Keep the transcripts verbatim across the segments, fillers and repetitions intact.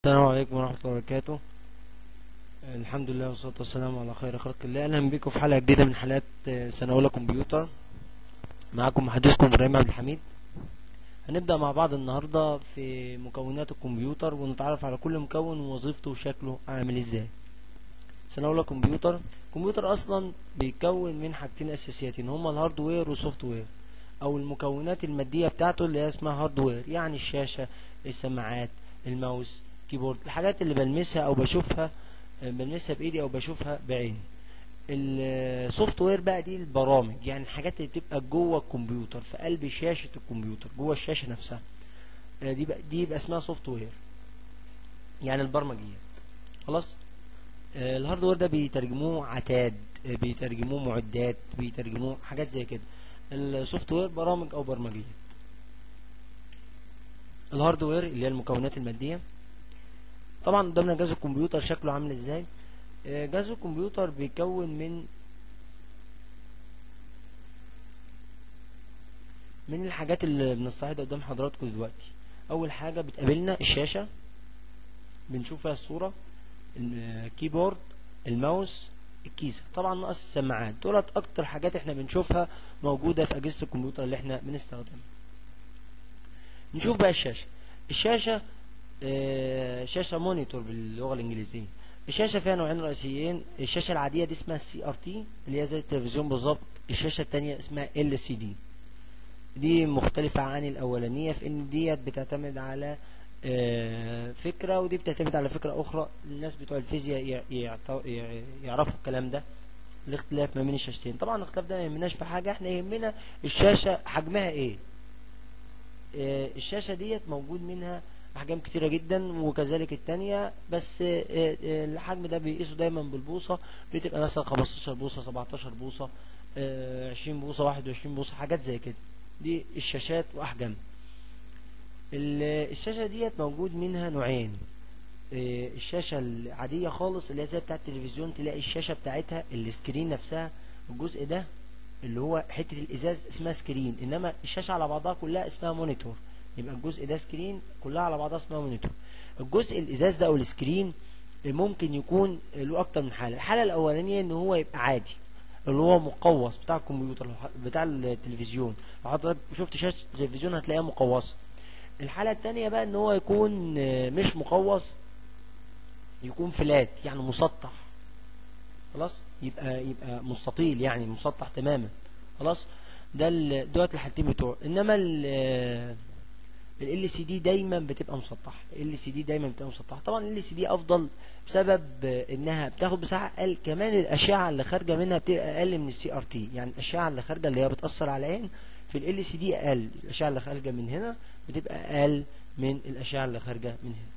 السلام عليكم ورحمة الله وبركاته. الحمد لله والصلاة والسلام على خير خلق الله. أهلا بكم في حلقة جديدة من حلقات سنة أولى كمبيوتر. معكم محدثكم إبراهيم عبد الحميد. هنبدأ مع بعض النهاردة في مكونات الكمبيوتر ونتعرف على كل مكون ووظيفته وشكله عامل ازاي. سنة أولى كمبيوتر. الكمبيوتر أصلا بيتكون من حاجتين أساسيتين، هما الهاردوير والسوفت وير، أو المكونات المادية بتاعته اللي هي اسمها هاردوير، يعني الشاشة، السماعات، الماوس، كيبورد، الحاجات اللي بلمسها او بشوفها بلمسها بايدي او بشوفها بعيني. السوفت وير بقى دي البرامج، يعني الحاجات اللي بتبقى جوه الكمبيوتر في قلب شاشة الكمبيوتر، جوه الشاشة نفسها، دي بقى دي يبقى اسمها سوفت وير، يعني البرمجيات. خلاص. الهاردوير ده بيترجموه عتاد، بيترجموه معدات، بيترجموه حاجات زي كده. السوفت وير برامج او برمجيات. الهاردوير اللي هي المكونات المادية. طبعا قدامنا جهاز الكمبيوتر شكله عامل ازاي. جهاز الكمبيوتر بيتكون من من الحاجات اللي بنستعرضها قدام حضراتكم دلوقتي. اول حاجة بتقابلنا الشاشة، بنشوف فيها الصورة، الكيبورد، الماوس، الكيسة، طبعا ناقص السماعات. دولت اكتر حاجات احنا بنشوفها موجودة في اجهزة الكمبيوتر اللي احنا بنستخدمها. نشوف بقى الشاشة. الشاشة آه شاشة مونيتور باللغة الانجليزية. الشاشة فيها نوعين رئيسيين. الشاشة العادية دي اسمها سي ار تي اللي هي زي التلفزيون بالظبط. الشاشة التانية اسمها ال سي دي. دي مختلفة عن الاولانية في ان ديت بتعتمد على آه فكرة، ودي بتعتمد على فكرة اخرى. الناس بتوع الفيزياء يعرفوا الكلام ده، الاختلاف ما بين الشاشتين. طبعا الاختلاف ده ما يهمناش في حاجة، احنا يهمنا الشاشة حجمها ايه. آه الشاشة ديت موجود منها احجام كتيرة جدا، وكذلك التانية، بس الحجم ده بيقيسه دايما بالبوصة. بتبقى مثلا خمستاشر بوصة، سبعتاشر بوصة، عشرين بوصة، واحد وعشرين بوصة، حاجات زي كده. دي الشاشات واحجام. الشاشة ديت موجود منها نوعين. الشاشة العادية خالص اللي هي زي بتاعة التلفزيون، تلاقي الشاشة بتاعتها السكرين نفسها، الجزء ده اللي هو حتة الازاز اسمها سكرين، انما الشاشة على بعضها كلها اسمها مونيتور. يبقى الجزء ده سكرين، كلها على بعضها اسمها مونيتور. الجزء الازاز ده او السكرين ممكن يكون له اكتر من حاله. الحاله الاولانيه ان هو يبقى عادي، اللي هو مقوس بتاع الكمبيوتر بتاع التلفزيون. لو حضرتك شفت شاشه التلفزيون هتلاقيها مقوسه. الحاله الثانيه بقى ان هو يكون مش مقوس، يكون فلات يعني مسطح. خلاص. يبقى يبقى مستطيل يعني مسطح تماما. خلاص. ده دوت الحالتين بتوعه. انما ال ال سي دي دايما بتبقى مسطحه. ال سي دي دايما بتبقى مسطحه. طبعا ال سي دي افضل بسبب انها بتاخد مساحه اقل، كمان الاشعه اللي خارجه منها بتبقى اقل من السي ار تي. يعني الاشعه اللي خارجه اللي هي بتاثر على العين في ال سي دي اقل. الاشعه اللي خارجه من هنا بتبقى اقل من الاشعه اللي خارجه من هنا.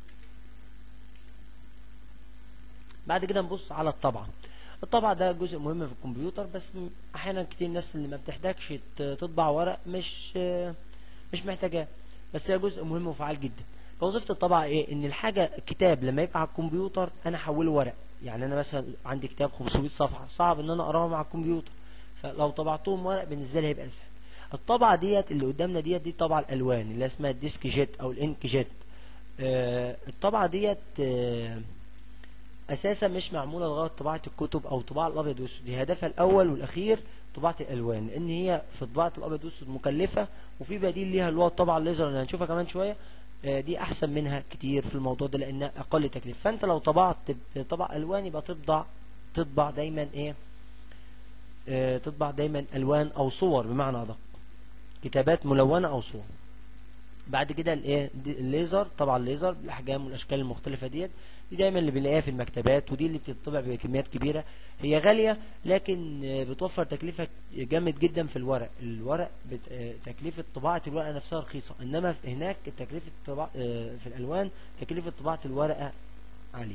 بعد كده نبص على الطبعه. الطبعه ده جزء مهم في الكمبيوتر، بس احيانا كتير الناس اللي ما بتحتاجش تطبع ورق مش مش محتاجاه، بس هي جزء مهم وفعال جدا. وظيفه الطبعه ايه؟ ان الحاجه الكتاب لما يبقى على الكمبيوتر انا احوله ورق. يعني انا مثلا عندي كتاب خمسمية صفحه، صعب ان انا اقراهم على الكمبيوتر، فلو طبعتهم ورق بالنسبه لي هيبقى اسهل. الطبعه ديت اللي قدامنا ديت دي طبعه الالوان اللي اسمها الديسك جيت او الانك جيت. آه الطبعه ديت آه اساسا مش معموله لغايه طباعه الكتب او طباعه الابيض والاسود. هي هدفها الاول والاخير طباعه الالوان، لان هي في طباعه الابيض والاسود مكلفه، وفي بديل ليها اللي هو الطبعه الليزر اللي هنشوفها كمان شويه. دي احسن منها كتير في الموضوع ده لانها اقل تكلفه. فانت لو طبعت طبع الوان يبقى تطبع تطبع دايما ايه اه تطبع دايما الوان او صور، بمعنى ادق كتابات ملونه او صور. بعد كده الايه الليزر، طبعا الليزر بالاحجام والاشكال المختلفه ديت، دي دايما اللي بنلاقيها في المكتبات، ودي اللي بتطبع بكميات كبيره. هي غاليه لكن بتوفر تكلفه جامد جدا في الورق. الورق بت... تكلفه طباعه الورقه نفسها رخيصه، انما هناك تكلفه طباعه في الالوان تكلفه طباعه الورقه عاليه.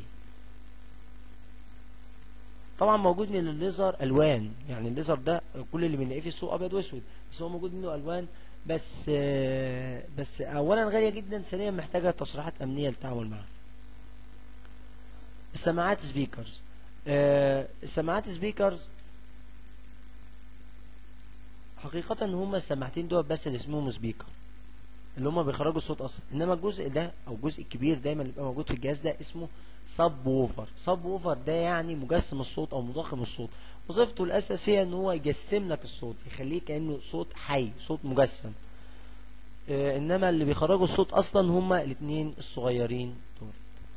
طبعا موجود من الليزر الوان، يعني الليزر ده كل اللي بنلاقيه في السوق ابيض واسود، بس هو موجود منه الوان، بس بس اولا غاليه جدا، ثانيا محتاجه تصريحات امنيه للتعامل معها. السماعات سبيكرز. آه السماعات سبيكرز حقيقة هم السماعتين دول بس اللي اسمهم سبيكر. اللي هم بيخرجوا الصوت اصلا. انما الجزء ده او الجزء الكبير دايما اللي بيبقى موجود في الجهاز ده اسمه سب ووفر. سب ووفر ده يعني مجسم الصوت او مضخم الصوت. وظيفته الاساسيه ان هو يجسم لك الصوت، يخليه كانه صوت حي، صوت مجسم. آه انما اللي بيخرجوا الصوت اصلا هما الاثنين الصغيرين دول.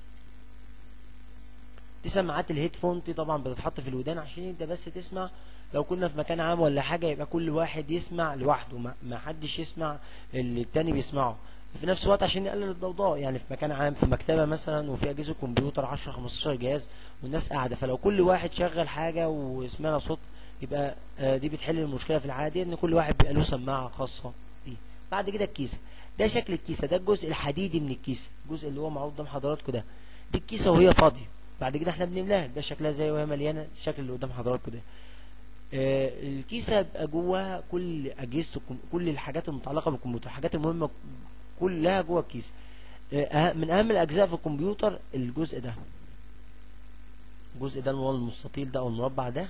دي سماعات الهيدفون، دي طبعا بتتحط في الودان عشان انت بس تسمع. لو كنا في مكان عام ولا حاجه يبقى كل واحد يسمع لوحده، ما, ما حدش يسمع اللي التاني بيسمعه. في نفس الوقت عشان يقلل الضوضاء، يعني في مكان عام في مكتبه مثلا وفي اجهزه كمبيوتر عشرة خمستاشر جهاز والناس قاعده، فلو كل واحد شغل حاجه وسمعنا صوت يبقى آه دي بتحل المشكله في الحاله دي، ان كل واحد بيبقى له سماعه خاصه بيه. بعد كده الكيسه، ده شكل الكيسه، ده الجزء الحديدي من الكيسه، الجزء اللي هو معروض قدام حضراتكم ده. دي الكيسه وهي فاضيه، بعد كده احنا بنملاها، ده شكلها زي وهي مليانه الشكل اللي قدام حضراتكم ده. آه الكيسه بيبقى جواها كل اجهزه، كل الحاجات المتعلقه بالكمبيوتر، الحاجات المهمه كلها جوه الكيسه. آه من اهم الاجزاء في الكمبيوتر الجزء ده، الجزء ده اللي هو المستطيل ده او المربع ده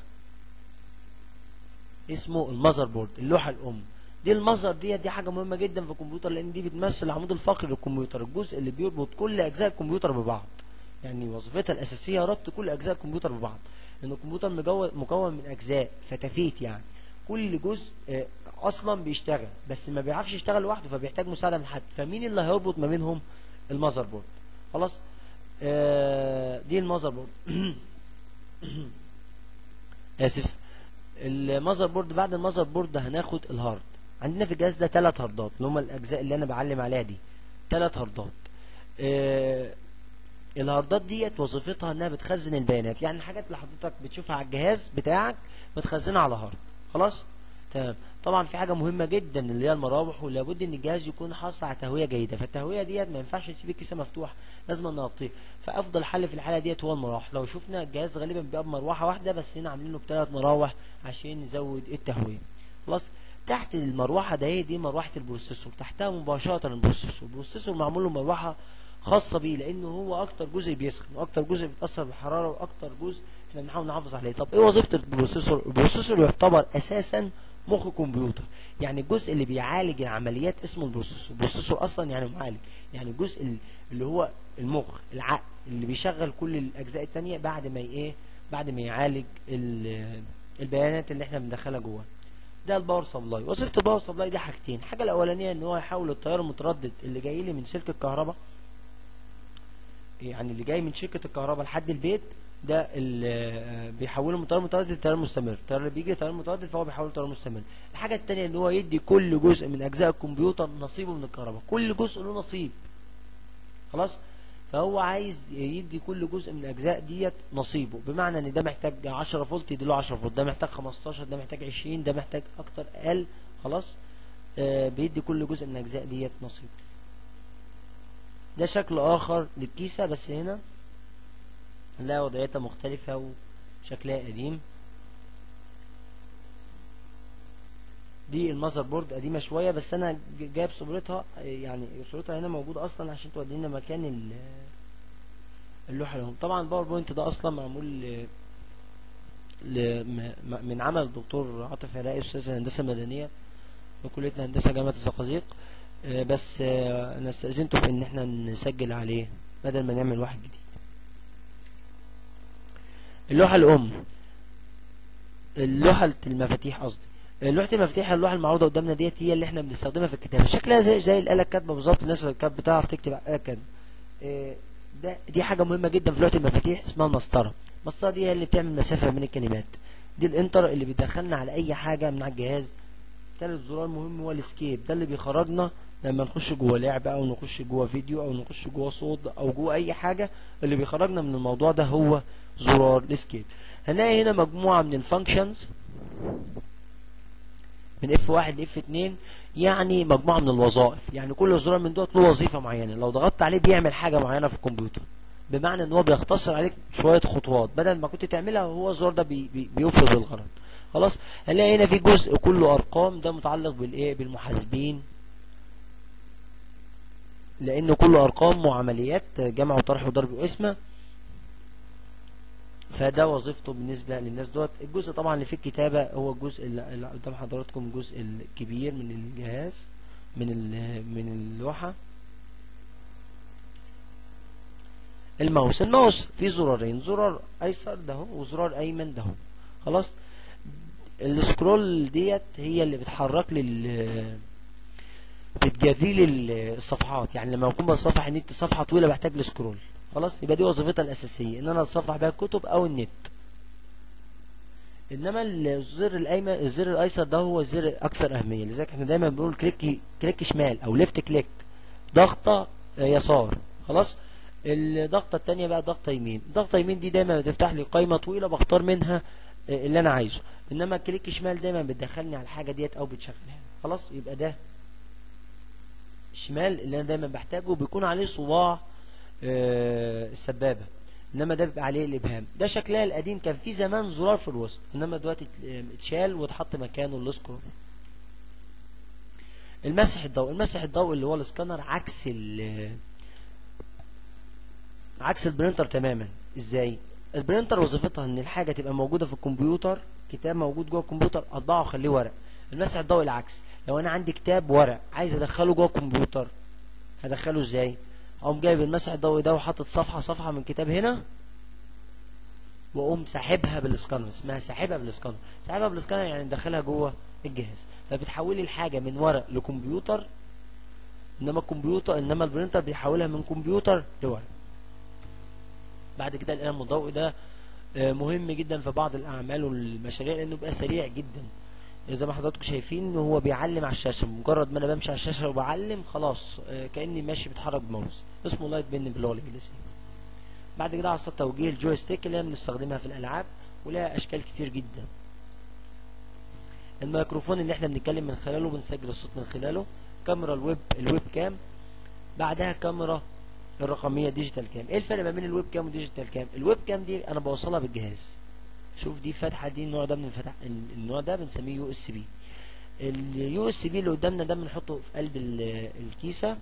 اسمه المذر بورد، اللوحه الام. دي المذر دي دي حاجه مهمه جدا في الكمبيوتر، لان دي بتمثل العمود الفقري للكمبيوتر، الجزء اللي بيربط كل اجزاء الكمبيوتر ببعض. يعني وظيفتها الاساسيه ربط كل اجزاء الكمبيوتر ببعض، لان الكمبيوتر مكون من اجزاء فتافيت، يعني كل جزء اصلا بيشتغل بس ما بيعرفش يشتغل لوحده، فبيحتاج مساعده من حد. فمين اللي هيربط ما بينهم؟ المذر بورد. خلاص. آه دي المذر بورد. اسف. المذر بورد. بعد المذر بورد هناخد الهارد. عندنا في الجهاز ده ثلاث هاردات اللي هم الاجزاء اللي انا بعلم عليها دي، ثلاث هاردات. آه الهاردات ديت وظيفتها انها بتخزن البيانات، يعني الحاجات اللي حضرتك بتشوفها على الجهاز بتاعك بتخزنها على هارد. خلاص تمام. طبعا في حاجه مهمه جدا اللي هي المراوح، ولابد ان الجهاز يكون حاصل على تهويه جيده، فالتهويه ديت ما ينفعش نسيب الكيسه مفتوحه، لازم نغطيه. فافضل حل في الحاله ديت هو المراوح. لو شفنا الجهاز غالبا بيبقى بمروحه واحده، بس هنا عاملينه بثلاث مراوح عشان نزود التهويه. خلاص. تحت المروحه ده دي مروحه البروسيسور، تحتها مباشره البروسيسور. البروسيسور معمول له مروحه خاصه بيه، لانه هو اكتر جزء بيسخن واكتر جزء بيتاثر بالحراره واكتر جزء احنا بنحاول نحافظ عليه. طب ايه وظيفه البروسيسور؟ البروسيسور يعتبر اساسا مخ الكمبيوتر، يعني الجزء اللي بيعالج العمليات اسمه البروسيسور. البروسيسور اصلا يعني معالج، يعني الجزء اللي هو المخ، العقل اللي بيشغل كل الاجزاء الثانيه بعد ما ايه بعد ما يعالج البيانات اللي احنا بندخلها جوه. ده الباور سبلاي. وظيفه الباور سبلاي دي حاجتين، الحاجه الاولانيه ان هو يحول التيار المتردد اللي جاي لي من سلك الكهرباء، يعني اللي جاي من شركه الكهرباء لحد البيت، ده اللي بيحوله من تيار متردد لتيار مستمر. التيار اللي بيجي تيار متردد فهو بيحوله لتيار مستمر. الحاجه الثانيه ان هو يدي كل جزء من اجزاء الكمبيوتر نصيبه من الكهرباء، كل جزء له نصيب. خلاص. فهو عايز يدي كل جزء من الاجزاء ديت نصيبه، بمعنى ان ده محتاج عشرة فولت يديله عشرة فولت، ده محتاج خمستاشر، ده محتاج عشرين، ده محتاج اكتر اقل. خلاص. آه بيدي كل جزء من الاجزاء ديت نصيبه. ده شكل اخر للكيسه، بس هنا لا وضعيتها مختلفه وشكلها قديم. دي المذر بورد قديمه شويه، بس انا جايب صورتها، يعني صورتها هنا موجوده اصلا عشان تودينا مكان اللوحه لهم. طبعا الباوربوينت ده اصلا معمول ل... من عمل الدكتور عاطف عراقي استاذ الهندسه المدنيه في كليه الهندسه جامعه الزقازيق، بس انا استاذنته في ان احنا نسجل عليه بدل ما نعمل واحد جديد. اللوحه الام، اللوحه المفاتيح قصدي، لوحه المفاتيح، اللوحه المعروضه قدامنا ديت هي اللي احنا بنستخدمها في الكتابه، شكلها زي زي الاله الكاتبه بالظبط. الناس اللي كانت بتعرف تكتب على الاله الكاتبه. ده دي حاجه مهمه جدا في لوحه المفاتيح اسمها المسطره. المسطره دي هي اللي بتعمل مسافه بين الكلمات. دي الانتر اللي بيدخلنا على اي حاجه من على الجهاز. ثالث زرار مهم هو الاسكيب، ده اللي بيخرجنا لما نخش جوه لعبه او نخش جوه فيديو او نخش جوه صوت او جوه اي حاجه، اللي بيخرجنا من الموضوع ده هو زرار الاسكيب. هنلاقي هنا مجموعه من الفانكشنز من اف واحد ل اف اتنين، يعني مجموعه من الوظائف، يعني كل زرار من دوت له وظيفه معينه، لو ضغطت عليه بيعمل حاجه معينه في الكمبيوتر، بمعنى ان هو بيختصر عليك شويه خطوات بدل ما كنت تعملها، وهو الزرار ده بي بي بيوفر الغرض. خلاص. هنلاقي هنا في جزء كله ارقام، ده متعلق بالايه بالمحاسبين، لانه كله ارقام وعمليات جمع وطرح وضرب وقسمه، فده وظيفته بالنسبه للناس دوت. الجزء طبعا اللي في الكتابه هو الجزء اللي قدام حضراتكم، الجزء الكبير من الجهاز، من من اللوحة. الماوس الماوس فيه زرارين، زرار ايسر ده وزرار ايمن ده. خلاص. السكرول ديت هي اللي بتحرك لي، بتجري لي الصفحات. يعني لما اكون بتصفح النت صفحه طويله بحتاج لسكرول. خلاص، يبقى دي وظيفتها الاساسيه، ان انا اتصفح بيها الكتب او النت. انما الزر الايمن الزر الايسر ده هو الزر الاكثر اهميه، لذلك احنا دايما بنقول كليك كليك شمال او ليفت كليك، ضغطه يسار. خلاص. الضغطه الثانيه بقى ضغطه يمين. ضغطه يمين دي دايما بتفتح لي قائمه طويله بختار منها اللي انا عايزه، انما كليك شمال دايما بتدخلني على الحاجه ديت او بتشغلها. خلاص، يبقى ده شمال اللي انا دايما بحتاجه، بيكون عليه صباع آه السبابه، انما ده بيبقى عليه الابهام. ده شكلها القديم، كان في زمان زرار في الوسط، انما دلوقتي اتشال واتحط مكانه السكرول. المسح الضوئي. المسح الضوئي اللي هو السكانر عكس ال عكس البرينتر تماما. ازاي؟ البرينتر وظيفتها ان الحاجه تبقى موجوده في الكمبيوتر، كتاب موجود جوه الكمبيوتر اطبعه واخليه ورق. المسح الضوئي العكس، لو انا عندي كتاب ورق عايز ادخله جوه الكمبيوتر، هدخله ازاي؟ اقوم جايب المسح الضوئي ده وحاطط صفحه صفحه من كتاب هنا، واقوم ساحبها بالسكانر. اسمها ساحبها بالسكانر. ساحبها بالسكانر يعني ندخلها جوه الجهاز، فبتحول لي الحاجه من ورق لكمبيوتر. انما الكمبيوتر انما البرينتر بيحولها من كمبيوتر لورق. بعد كده القلم الضوئي ده مهم جدا في بعض الاعمال والمشاريع، لانه بيبقى سريع جدا. زي ما حضراتكم شايفين هو بيعلم على الشاشه، مجرد ما انا بمشي على الشاشه وبعلم خلاص كاني ماشي بتحرك بماوس. اسمه لايت بن باللغه الانجليزيه. بعد كده عصا توجيه الجويستيك اللي بنستخدمها في الالعاب، ولها اشكال كتير جدا. الميكروفون اللي احنا بنتكلم من خلاله، بنسجل الصوت من خلاله. كاميرا الويب الويب كام. بعدها كاميرا الرقميه ديجيتال كام. ايه الفرق ما بين الويب كام وديجيتال كام؟ الويب كام دي انا بوصلها بالجهاز. شوف دي فتحه، دي النوع ده من الفتح، النوع ده بنسميه يو اس بي. اليو اس بي اللي قدامنا ده بنحطه في قلب الكيسه،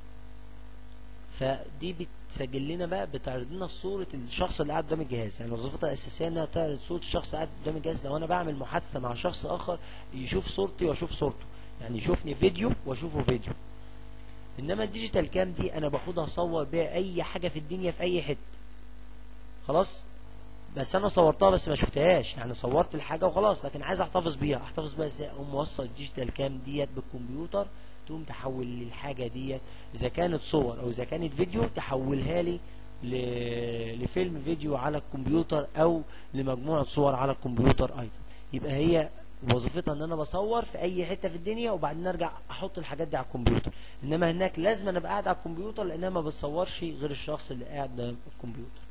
فدي بتسجل لنا بقى، بتعرض لنا صوره الشخص اللي قاعد قدام الجهاز. يعني وظيفتها الاساسيه انها تعرض صوره الشخص اللي قاعد قدام الجهاز. لو انا بعمل محادثه مع شخص اخر يشوف صورتي واشوف صورته، يعني يشوفني فيديو واشوفه فيديو. انما الديجيتال كام دي انا باخدها اصور بيها اي حاجه في الدنيا في اي حته. خلاص، بس انا صورتها بس ما شفتهاش، يعني صورت الحاجه وخلاص، لكن عايز احتفظ بيها. احتفظ بيها ازاي؟ اقوم موصل الديجيتال كام ديت بالكمبيوتر، تقوم تحول لي الحاجه ديت اذا كانت صور او اذا كانت فيديو، تحولها لي لفيلم فيديو على الكمبيوتر او لمجموعه صور على الكمبيوتر ايضا. يبقى هي وظيفتها ان انا بصور في اي حته في الدنيا وبعدين ارجع احط الحاجات دي على الكمبيوتر. انما هناك لازم انا ابقى قاعد على الكمبيوتر، لانها ما بتصورش غير الشخص اللي قاعد قدام الكمبيوتر.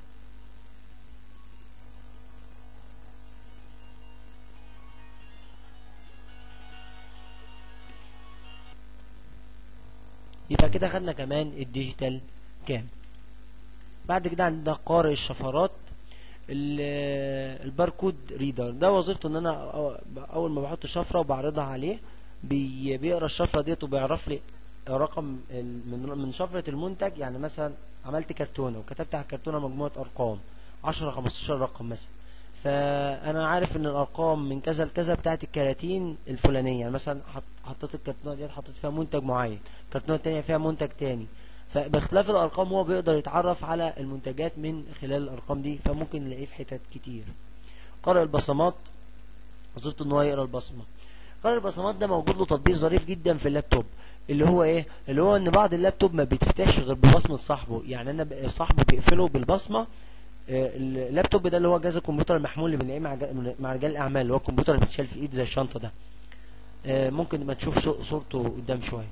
يبقى كده خدنا كمان الديجيتال كام. بعد كده عندنا قارئ الشفرات، الباركود ريدر. ده وظيفته ان انا اول ما بحط شفره وبعرضها عليه بيقرا الشفره ديت وبيعرف لي رقم من شفره المنتج. يعني مثلا عملت كرتونه وكتبت على الكرتونه مجموعه ارقام عشرة خمستاشر رقم مثلا، فانا عارف ان الارقام من كذا لكذا بتاعت الكراتين الفلانيه. يعني مثلا حطيت الكرتونه ديت حطيت فيها منتج معين، الكرتونه الثانيه فيها منتج ثاني، فباختلاف الارقام هو بيقدر يتعرف على المنتجات من خلال الارقام دي، فممكن نلاقيه في حتت كتير. قارئ البصمات وظيفته ان هو يقرا البصمه. قارئ البصمات ده موجود له تطبيق ظريف جدا في اللابتوب، اللي هو ايه؟ اللي هو ان بعض اللابتوب ما بيتفتحش غير ببصمه صاحبه. يعني انا صاحبه بيقفله بالبصمه. اللابتوب ده اللي هو جهاز الكمبيوتر المحمول اللي بنلاقيه مع مع رجال الاعمال، اللي هو الكمبيوتر اللي بيتشال في ايد زي الشنطه ده. ممكن ما تشوف صورته قدام شويه.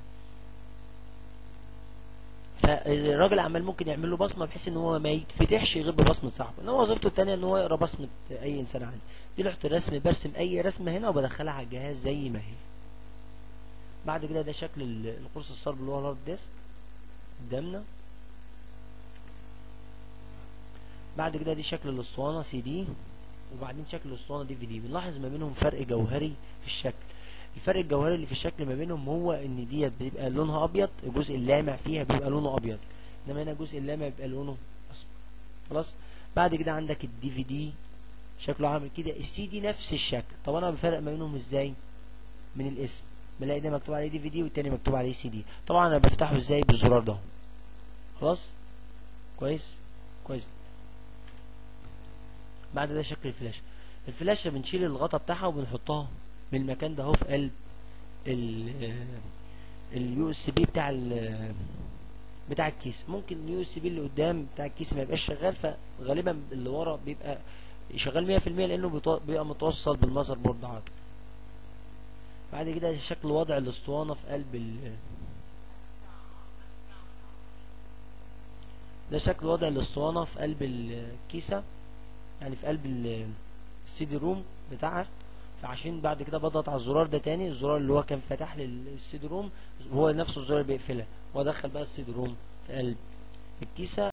فالراجل الاعمال ممكن يعمل له بصمه بحيث ان هو ما يتفتحش غير ببصمه صاحبه. انما وظيفته الثانيه ان هو يقرا بصمه اي انسان عندي. دي لوحه الرسم، برسم اي رسمه هنا وبدخلها على الجهاز زي ما هي. بعد كده ده شكل القرص الصلب اللي هو الهارد ديسك قدامنا. بعد كده دي شكل الاسطوانه سي دي، وبعدين شكل الاسطوانه دي في دي. بنلاحظ ما بينهم فرق جوهري في الشكل. الفرق الجوهري اللي في الشكل ما بينهم هو ان ديت بيبقى لونها ابيض، الجزء اللامع فيها بيبقى لونه ابيض، انما هنا الجزء اللامع بيبقى لونه اصفر. خلاص. بعد كده عندك الدي في دي شكله عامل كده، السي دي نفس الشكل. طب انا بفرق ما بينهم ازاي؟ من الاسم. بلاقي ده مكتوب عليه دي في دي والتاني مكتوب عليه سي دي. طبعا انا بفتحه ازاي؟ بالزرار ده. خلاص كويس كويس. بعد ده شكل الفلاشه. الفلاشه بنشيل الغطا بتاعها وبنحطها من المكان ده اهو في قلب اليو اس بي بتاع ال بتاع الكيس. ممكن اليو اس بي اللي قدام بتاع الكيس ما يبقاش شغال، فغالبا اللي ورا بيبقى شغال مية في المية لانه بيبقى متوصل بالمذر بورد على طول. بعد كده شكل وضع الاسطوانه في قلب ال ده شكل وضع الاسطوانه في قلب الكيسه، يعني في قلب السي دي روم بتاعها. فعشان بعد كده بضغط على الزرار ده تاني، الزرار اللي هو كان فاتح لي السي دي روم هو نفسه الزرار اللي بيقفلها، وادخل بقى السي دي روم في قلب الكيسه.